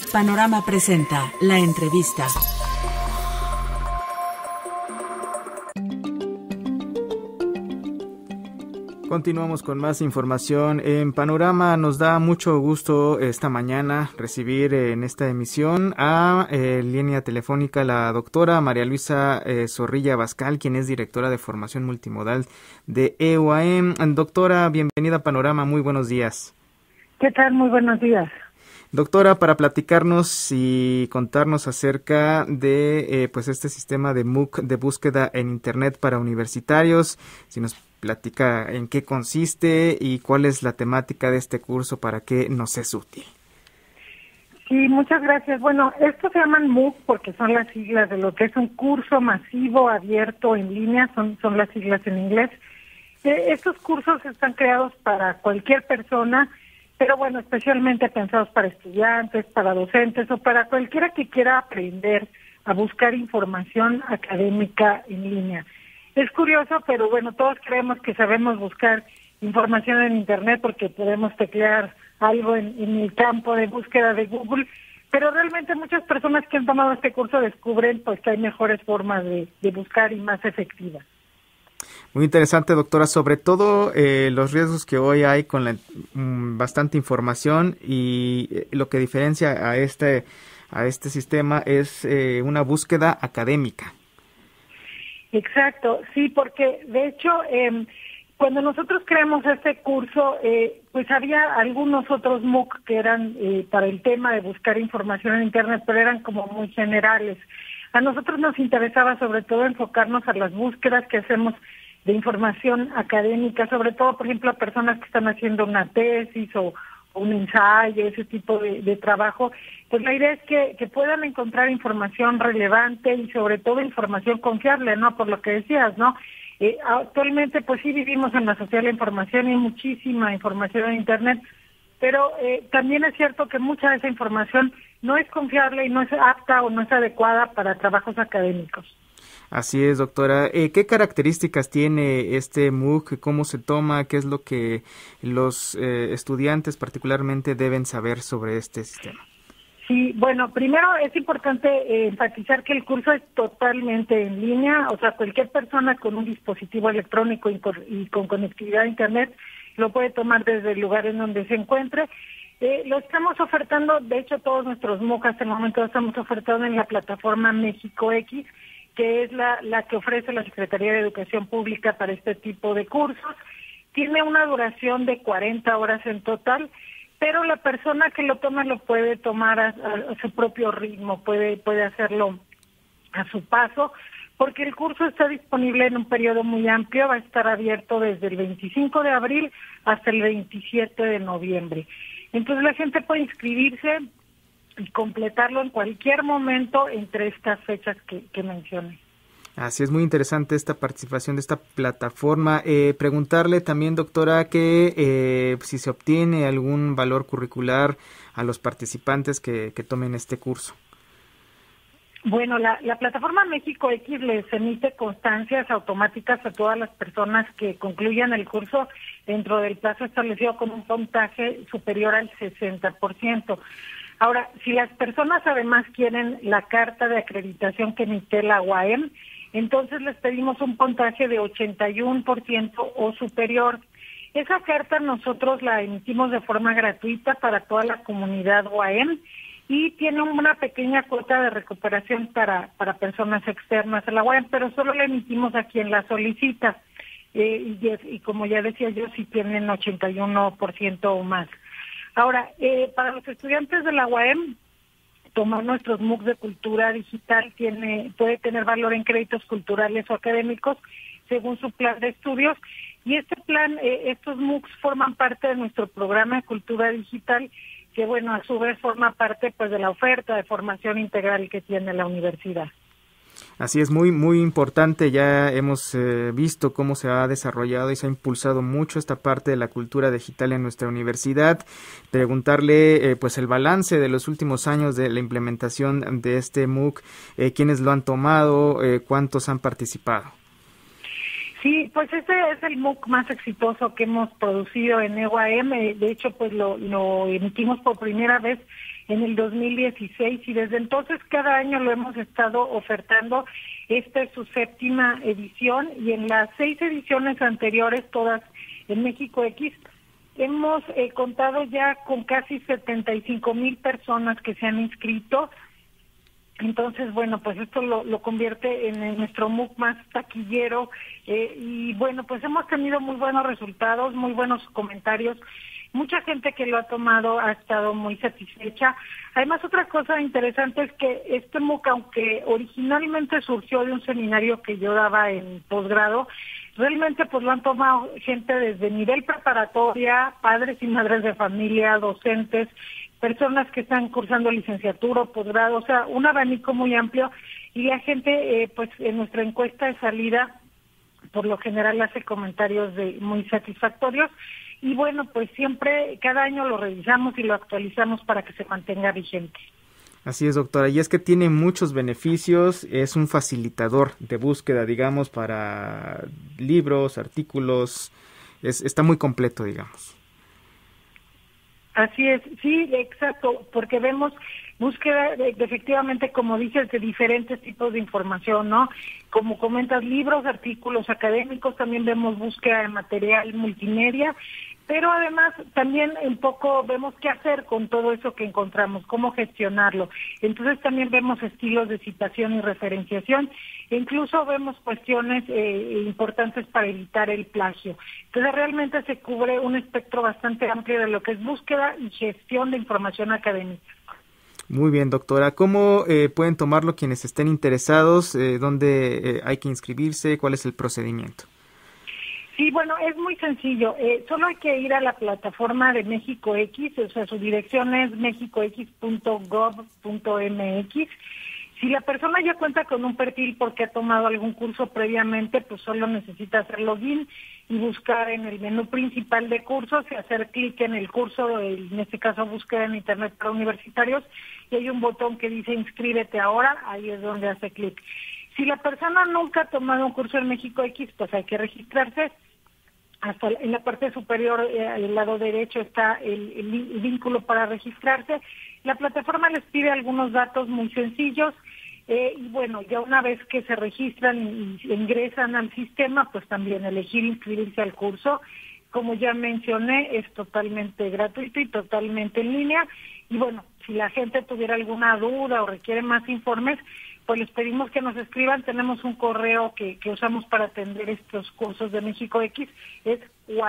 Panorama presenta la entrevista. Continuamos con más información en Panorama. Nos da mucho gusto esta mañana recibir en esta emisión a línea telefónica la doctora María Luisa Zorrilla Abascal, quien es directora de formación multimodal de EUAM. Doctora, bienvenida a Panorama, muy buenos días. ¿Qué tal? Muy buenos días. Doctora, para platicarnos y contarnos acerca de pues este sistema de MOOC de búsqueda en Internet para universitarios, si nos platica en qué consiste y cuál es la temática de este curso, para qué nos es útil. Sí, muchas gracias. Bueno, estos se llaman MOOC porque son las siglas de lo que es un curso masivo abierto en línea, son las siglas en inglés. Estos cursos están creados para cualquier persona, pero bueno, especialmente pensados para estudiantes, para docentes o para cualquiera que quiera aprender a buscar información académica en línea. Es curioso, pero bueno, todos creemos que sabemos buscar información en Internet porque podemos teclear algo en el campo de búsqueda de Google, pero realmente muchas personas que han tomado este curso descubren pues que hay mejores formas de buscar y más efectivas. Muy interesante, doctora, sobre todo los riesgos que hoy hay con la bastante información y lo que diferencia a este sistema es una búsqueda académica. Exacto, sí, porque de hecho cuando nosotros creamos este curso, pues había algunos otros MOOC que eran para el tema de buscar información en Internet, pero eran como muy generales. A nosotros nos interesaba sobre todo enfocarnos a las búsquedas que hacemos de información académica, sobre todo, por ejemplo, a personas que están haciendo una tesis o un ensayo, ese tipo de trabajo. Pues la idea es que puedan encontrar información relevante y sobre todo información confiable, ¿no? Por lo que decías, ¿no? Actualmente, pues sí vivimos en la sociedad de la información y hay muchísima información en Internet, pero también es cierto que mucha de esa información no es confiable y no es apta o no es adecuada para trabajos académicos. Así es, doctora. ¿Qué características tiene este MOOC? ¿Cómo se toma? ¿Qué es lo que los estudiantes particularmente deben saber sobre este sistema? Sí, bueno, primero es importante enfatizar que el curso es totalmente en línea, o sea, cualquier persona con un dispositivo electrónico y con conectividad a Internet lo puede tomar desde el lugar en donde se encuentre. Lo estamos ofertando, de hecho todos nuestros MOOC hasta el momento lo estamos ofertando en la plataforma México X, que es la que ofrece la Secretaría de Educación Pública para este tipo de cursos. Tiene una duración de 40 horas en total, pero la persona que lo toma lo puede tomar a su propio ritmo, puede hacerlo a su paso, porque el curso está disponible en un periodo muy amplio, va a estar abierto desde el 25 de abril hasta el 27 de noviembre. Entonces la gente puede inscribirse y completarlo en cualquier momento entre estas fechas que mencioné. Así es, muy interesante esta participación de esta plataforma. Preguntarle también, doctora, que si se obtiene algún valor curricular a los participantes que tomen este curso. Bueno, la plataforma México X les emite constancias automáticas a todas las personas que concluyan el curso dentro del plazo establecido con un puntaje superior al 60%. Ahora, si las personas además quieren la carta de acreditación que emite la UAM, entonces les pedimos un puntaje de 81% o superior. Esa carta nosotros la emitimos de forma gratuita para toda la comunidad UAM y tiene una pequeña cuota de recuperación para personas externas a la UAM, pero solo la emitimos a quien la solicita. Y como ya decía yo, si tienen 81% o más. Ahora, para los estudiantes de la UAM, tomar nuestros MOOC de cultura digital puede tener valor en créditos culturales o académicos según su plan de estudios. Y este plan, estos MOOCs forman parte de nuestro programa de cultura digital, que bueno, a su vez forma parte pues de la oferta de formación integral que tiene la universidad. Así es, muy muy importante. Ya hemos visto cómo se ha desarrollado y se ha impulsado mucho esta parte de la cultura digital en nuestra universidad. Preguntarle pues el balance de los últimos años de la implementación de este MOOC, quiénes lo han tomado, cuántos han participado. Sí, pues este es el MOOC más exitoso que hemos producido en EUAM. De hecho, pues lo emitimos por primera vez en el 2016 y desde entonces cada año lo hemos estado ofertando. Esta es su 7ª edición y en las 6 ediciones anteriores, todas en México X, hemos contado ya con casi 75,000 personas que se han inscrito. Entonces, bueno, pues esto lo convierte en nuestro MOOC más taquillero y bueno, pues hemos tenido muy buenos resultados, muy buenos comentarios. Mucha gente que lo ha tomado ha estado muy satisfecha. Además, otra cosa interesante es que este MOOC, aunque originalmente surgió de un seminario que yo daba en posgrado, realmente pues lo han tomado gente desde nivel preparatoria, padres y madres de familia, docentes, personas que están cursando licenciatura o posgrado, o sea, un abanico muy amplio y la gente, pues en nuestra encuesta de salida, por lo general hace comentarios muy satisfactorios y bueno, pues siempre, cada año lo revisamos y lo actualizamos para que se mantenga vigente. Así es, doctora, y es que tiene muchos beneficios, es un facilitador de búsqueda, digamos, para libros, artículos, está muy completo, digamos. Así es, sí, exacto, porque vemos búsqueda efectivamente, como dices, de diferentes tipos de información, ¿no? Como comentas, libros, artículos académicos, también vemos búsqueda de material multimedia, pero además también un poco vemos qué hacer con todo eso que encontramos, cómo gestionarlo. Entonces también vemos estilos de citación y referenciación, e incluso vemos cuestiones importantes para evitar el plagio. Entonces realmente se cubre un espectro bastante amplio de lo que es búsqueda y gestión de información académica. Muy bien, doctora. ¿Cómo pueden tomarlo quienes estén interesados? ¿Dónde hay que inscribirse? ¿Cuál es el procedimiento? Sí, bueno, es muy sencillo. Solo hay que ir a la plataforma de México X, o sea, su dirección es mexicox.gov.mx. Si la persona ya cuenta con un perfil porque ha tomado algún curso previamente, pues solo necesita hacer login y buscar en el menú principal de cursos y hacer clic en el curso, en este caso búsqueda en Internet para universitarios, y hay un botón que dice inscríbete ahora, ahí es donde hace clic. Si la persona nunca ha tomado un curso en México X, pues hay que registrarse. Hasta en la parte superior, al lado derecho, está el vínculo para registrarse. La plataforma les pide algunos datos muy sencillos y bueno, ya una vez que se registran y ingresan al sistema, pues también elegir inscribirse al curso. Como ya mencioné, es totalmente gratuito y totalmente en línea. Y bueno, si la gente tuviera alguna duda o requiere más informes, pues les pedimos que nos escriban. Tenemos un correo que usamos para atender estos cursos de México X, es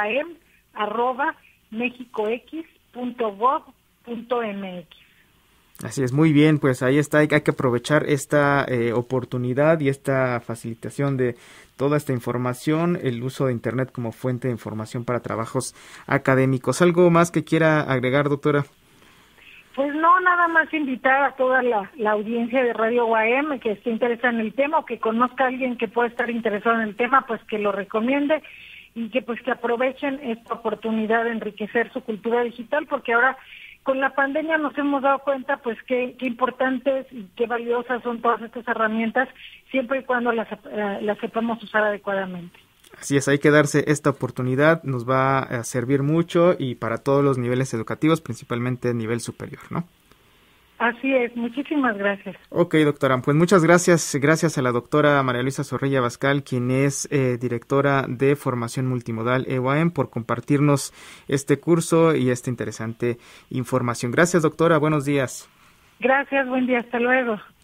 uam@mexicox.gov.mx. Así es, muy bien, pues ahí está, hay que aprovechar esta oportunidad y esta facilitación de toda esta información, el uso de Internet como fuente de información para trabajos académicos. ¿Algo más que quiera agregar, doctora? Pues no, nada más invitar a toda la audiencia de Radio UAM que esté interesada en el tema o que conozca a alguien que pueda estar interesado en el tema, pues que lo recomiende y que pues que aprovechen esta oportunidad de enriquecer su cultura digital, porque ahora con la pandemia nos hemos dado cuenta pues qué importantes y qué valiosas son todas estas herramientas, siempre y cuando las sepamos usar adecuadamente. Así es, hay que darse esta oportunidad, nos va a servir mucho y para todos los niveles educativos, principalmente a nivel superior, ¿no? Así es, muchísimas gracias. Ok, doctora, pues muchas gracias a la doctora María Luisa Zorrilla Abascal, quien es directora de Formación Multimodal EUAM, por compartirnos este curso y esta interesante información. Gracias, doctora, buenos días. Gracias, buen día, hasta luego.